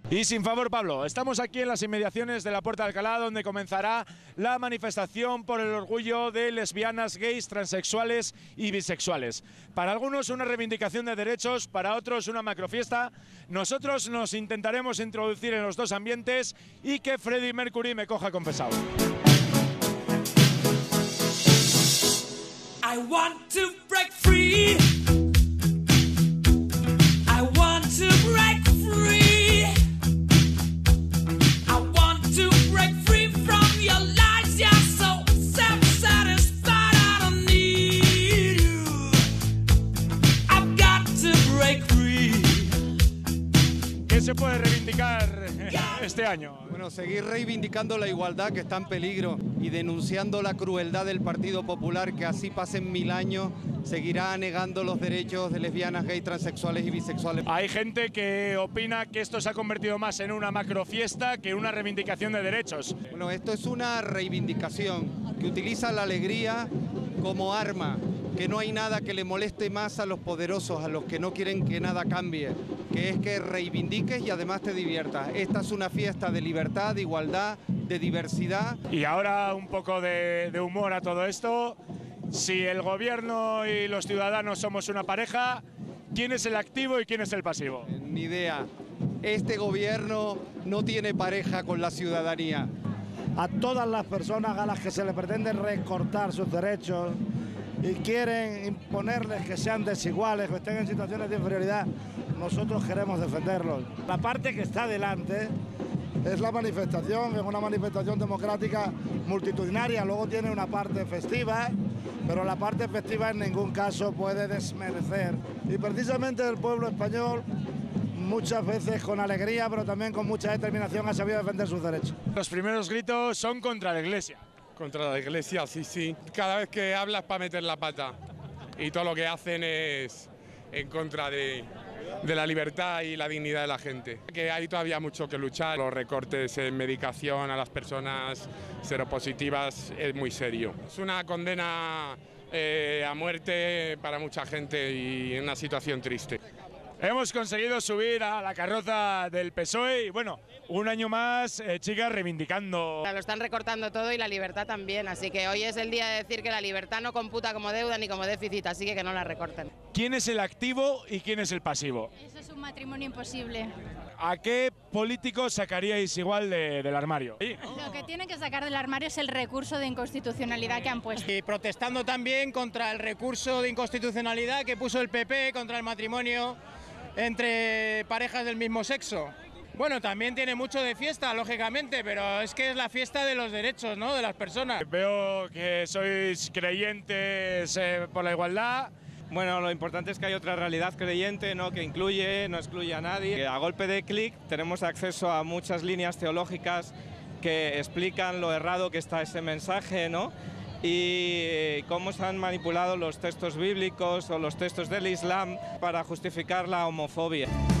Y sin favor, Pablo, estamos aquí en las inmediaciones de la Puerta de Alcalá, donde comenzará la manifestación por el orgullo de lesbianas, gays, transexuales y bisexuales. Para algunos una reivindicación de derechos, para otros una macrofiesta. Nosotros nos intentaremos introducir en los dos ambientes y que Freddie Mercury me coja confesado. I want to break free. I want to break free. I want to break free from your lies. You're so self-satisfied. I don't need you. I've got to break free. ¿Qué se puede reivindicar este año? Bueno, seguir reivindicando la igualdad, que está en peligro, y denunciando la crueldad del Partido Popular, que así pasen 1000 años, seguirá negando los derechos de lesbianas, gays, transexuales y bisexuales. Hay gente que opina que esto se ha convertido más en una macrofiesta que en una reivindicación de derechos. Bueno, esto es una reivindicación que utiliza la alegría como arma, que no hay nada que le moleste más a los poderosos, a los que no quieren que nada cambie, que es que reivindiques y además te diviertas. Esta es una fiesta de libertad, de igualdad, de diversidad. Y ahora un poco de humor a todo esto. Si el gobierno y los ciudadanos somos una pareja, ¿quién es el activo y quién es el pasivo? Ni idea. Este gobierno no tiene pareja con la ciudadanía. A todas las personas a las que se les pretende recortar sus derechos y quieren imponerles que sean desiguales, que estén en situaciones de inferioridad, nosotros queremos defenderlos. La parte que está delante es la manifestación, es una manifestación democrática multitudinaria, luego tiene una parte festiva, pero la parte festiva en ningún caso puede desmerecer. Y precisamente el pueblo español, muchas veces con alegría, pero también con mucha determinación, ha sabido defender sus derechos. Los primeros gritos son contra la Iglesia. Contra la Iglesia, sí, sí. Cada vez que hablas para meter la pata. Y todo lo que hacen es en contra de la libertad y la dignidad de la gente. Que hay todavía mucho que luchar. Los recortes en medicación a las personas seropositivas es muy serio. Es una condena a muerte para mucha gente y en una situación triste. Hemos conseguido subir a la carroza del PSOE y bueno, un año más, chicas, reivindicando. Lo están recortando todo y la libertad también, así que hoy es el día de decir que la libertad no computa como deuda ni como déficit, así que no la recorten. ¿Quién es el activo y quién es el pasivo? Eso es un matrimonio imposible. ¿A qué político sacaríais igual del armario? ¿Sí? Lo que tienen que sacar del armario es el recurso de inconstitucionalidad que han puesto. Y protestando también contra el recurso de inconstitucionalidad que puso el PP contra el matrimonio entre parejas del mismo sexo. Bueno, también tiene mucho de fiesta, lógicamente, pero es que es la fiesta de los derechos, ¿no?, de las personas. Veo que sois creyentes por la igualdad. Bueno, lo importante es que hay otra realidad creyente, ¿no?, que incluye, no excluye a nadie. Que a golpe de clic tenemos acceso a muchas líneas teológicas que explican lo errado que está ese mensaje, ¿no?, y cómo se han manipulado los textos bíblicos o los textos del Islam para justificar la homofobia.